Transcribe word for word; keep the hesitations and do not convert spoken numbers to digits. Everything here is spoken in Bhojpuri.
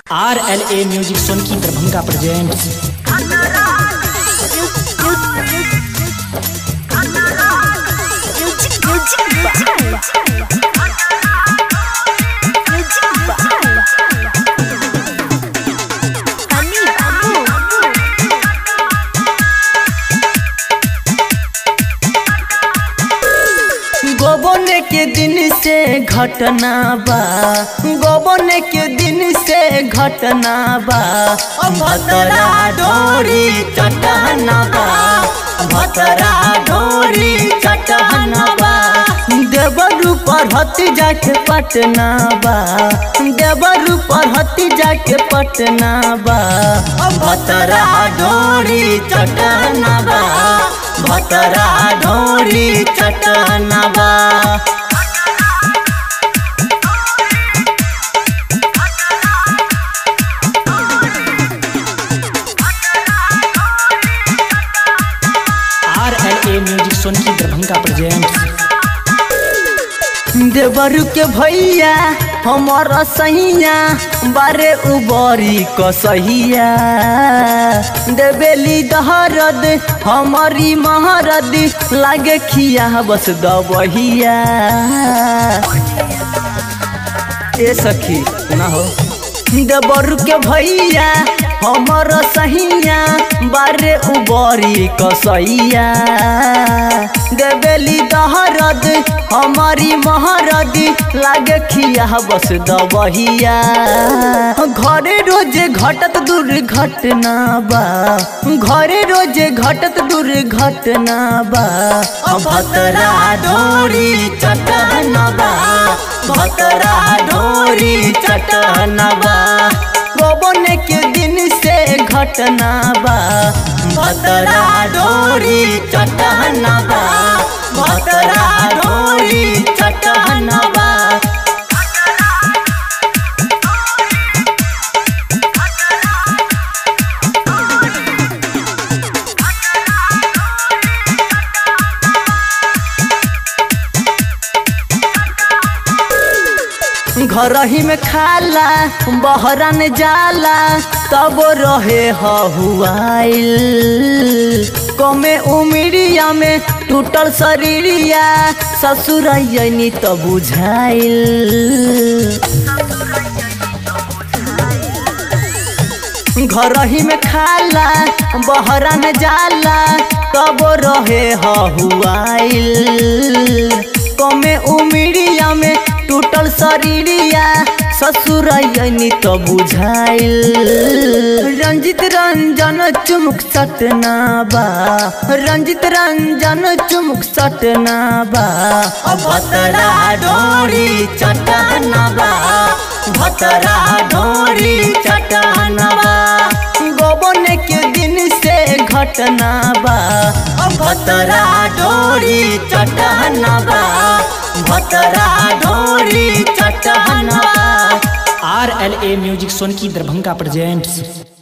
आर एल ए म्यूजिक सोनकी दरभंगा प्रेजेंट्स। गोबन के दिन से घटना बा, गोबन के दिन से घटना बा, भतरा ढोरी चटना बा, भतरा ढोरी चटना बा, देवरू पर हती जाके पटना बा, देवरू पर हती जाके पटना बा, भतरा ढोरी चटना बा, भतरा ढोरी चटना बा। आर एल ए म्यूजिक सोनकी दरभंगा प्रेजेंट्स। देवरू के भैया हमर सहिया बारे उबरी कसहिया, देवेली दहरद हमारी महरद लागे खिया बस दबहिया। ए सखी ना हो देवरू के भैया हमर सहिया बारे उबरी कसैया, देवेली दहरद हमारी महरद लागे खिया बस दबहिया। घरे रोजे घटत दुर्घटना बा, घरे रोजे घटत दुर्घटना बा, भतरा ढोरी चटना बा, भतरा ढोरी चटना बा, गोबन के दिन से घटना बा, भतरा ढोरी चटना बा, भतरा ढोरी चटना बा। घर ही में खाला बहरन जाला तब रहे हुआइल, कमे उमिरिया में टूटल शरीरिया ससुरैनी तो बुझाइल। घर ही में खाला बहरन जाला तब रहे हुआइल, कमे उमिरिया में टूटल शरीरिया ससुरैनी तो बुझाइल। रंजित रंजन चुमुक सटना बा, रंजित रंजन चुमुक सटना बा, भतरा ढोरी चटना बा, भतरा ढोरी चटना बा, गोबन के दिन से घटना बा, भतरा ढोरी चटना बा, भतरा ढोरी चटना बा। आर एल ए म्यूजिक सोनकी दरभंगा प्रेजेंट्स।